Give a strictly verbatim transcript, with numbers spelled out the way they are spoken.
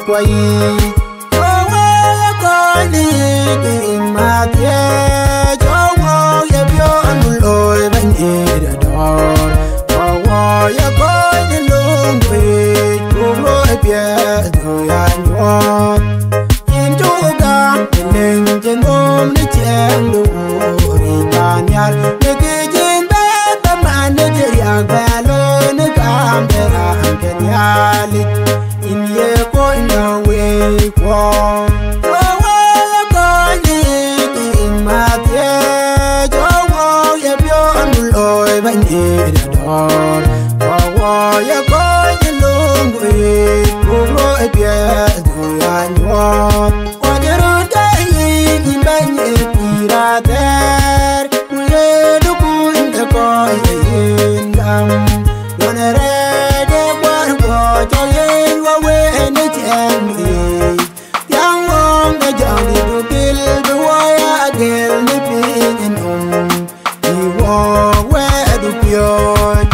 quay cho qua coi đi tìm mà kia cho ngô ya bio ăn lôi bánh đi đã đòn cho qua ya coi đi lung về cùng lối bia rồi ăn ngon nhìn chú ga lên trên ôm đi chém đủ đi tan nhạt để kia trên bé tâm anh để chơi ăn về lối nơi cam để ăn cái nhà lịch in ye coi nào về qua cho qua coi đi tìm mà thế cho qua ya bio ăn lôi bánh đi đã đòn cho qua ya coi đi lung về cùng lối bia rồi ăn ngon qua giờ rồi đây in bánh đi ra ter quê đu cuốn đã coi in đam lo nè re để qua qua cho yên qua quê nơi chèn đi tiếng mong đã chọn đi du bil đua ya gel nơi pin in um đi qua quê du pion